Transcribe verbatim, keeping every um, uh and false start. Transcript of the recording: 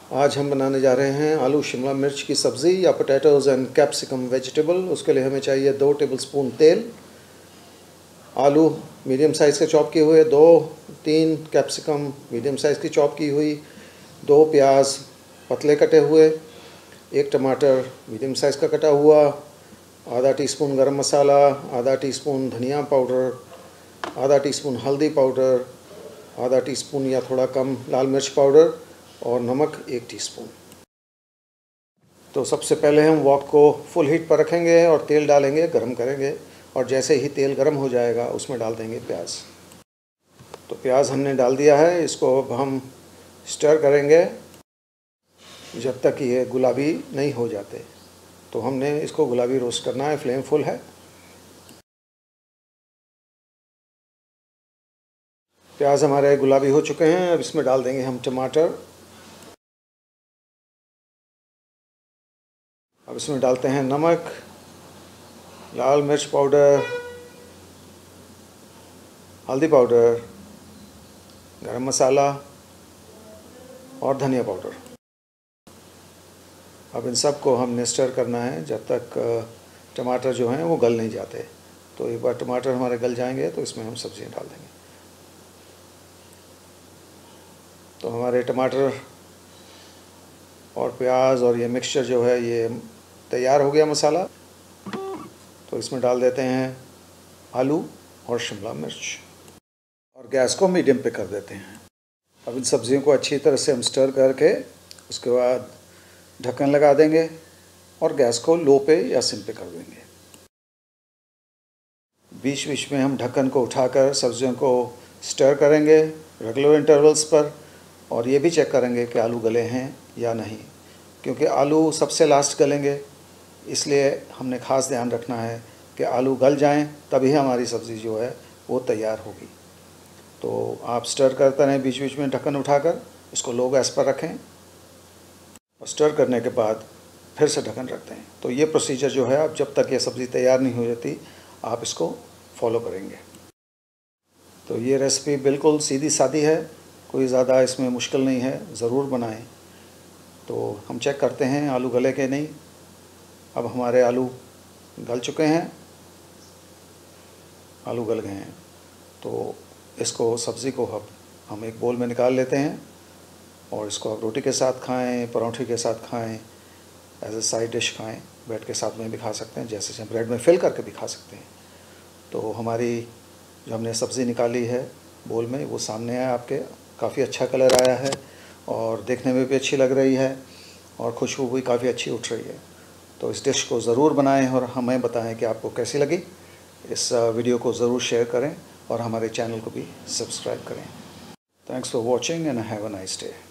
आज हम बनाने जा रहे हैं आलू शिमला मिर्च की सब्ज़ी या पोटैटोज़ एंड कैप्सिकम वेजिटेबल। उसके लिए हमें चाहिए दो टेबलस्पून तेल, आलू मीडियम साइज़ के चॉप किए हुए, दो तीन कैप्सिकम मीडियम साइज़ की चॉप की हुई, दो प्याज पतले कटे हुए, एक टमाटर मीडियम साइज़ का कटा हुआ, आधा टीस्पून गरम मसाला, आधा टीस्पून धनिया पाउडर, आधा टीस्पून हल्दी पाउडर, आधा टीस्पून या थोड़ा कम लाल मिर्च पाउडर और नमक एक टीस्पून। तो सबसे पहले हम वॉक को फुल हीट पर रखेंगे और तेल डालेंगे, गरम करेंगे, और जैसे ही तेल गरम हो जाएगा उसमें डाल देंगे प्याज। तो प्याज हमने डाल दिया है, इसको अब हम स्टर करेंगे जब तक ये गुलाबी नहीं हो जाते। तो हमने इसको गुलाबी रोस्ट करना है, फ्लेम फुल है। प्याज हमारे गुलाबी हो चुके हैं, अब इसमें डाल देंगे हम टमाटर। अब इसमें डालते हैं नमक, लाल मिर्च पाउडर, हल्दी पाउडर, गरम मसाला और धनिया पाउडर। अब इन सब को हमने स्टर करना है जब तक टमाटर जो हैं वो गल नहीं जाते। तो एक बार टमाटर हमारे गल जाएंगे तो इसमें हम सब्जियां डाल देंगे। तो हमारे टमाटर और प्याज और ये मिक्सचर जो है ये तैयार हो गया मसाला। तो इसमें डाल देते हैं आलू और शिमला मिर्च और गैस को मीडियम पे कर देते हैं। अब इन सब्जियों को अच्छी तरह से हम स्टर करके उसके बाद ढक्कन लगा देंगे और गैस को लो पे या सिम पे कर देंगे। बीच बीच में हम ढक्कन को उठाकर सब्जियों को स्टर करेंगे रेगुलर इंटरवल्स पर, और ये भी चेक करेंगे कि आलू गले हैं या नहीं, क्योंकि आलू सबसे लास्ट गलेंगे, इसलिए हमने ख़ास ध्यान रखना है कि आलू गल जाएं तभी हमारी सब्ज़ी जो है वो तैयार होगी। तो आप स्टर करते रहें बीच बीच में ढक्कन उठाकर, इसको लो गैस पर रखें और स्टर करने के बाद फिर से ढक्कन रखते हैं। तो ये प्रोसीजर जो है, अब जब तक ये सब्ज़ी तैयार नहीं हो जाती आप इसको फॉलो करेंगे। तो ये रेसिपी बिल्कुल सीधी सादी है, कोई ज़्यादा इसमें मुश्किल नहीं है, ज़रूर बनाएं। तो हम चेक करते हैं आलू गले के नहीं। अब हमारे आलू गल चुके हैं, आलू गल गए हैं। तो इसको सब्ज़ी को हम हम एक बोल में निकाल लेते हैं और इसको आप रोटी के साथ खाएं, पराठे के साथ खाएं, एज ए साइड डिश खाएं, ब्रेड के साथ में भी खा सकते हैं, जैसे ब्रेड में फिल करके भी खा सकते हैं। तो हमारी जो हमने सब्ज़ी निकाली है बोल में वो सामने है आपके। काफ़ी अच्छा कलर आया है और देखने में भी अच्छी लग रही है और खुशबू भी काफ़ी अच्छी उठ रही है। तो इस डिश को ज़रूर बनाएं और हमें बताएं कि आपको कैसी लगी। इस वीडियो को ज़रूर शेयर करें और हमारे चैनल को भी सब्सक्राइब करें। Thanks for watching and have a nice day.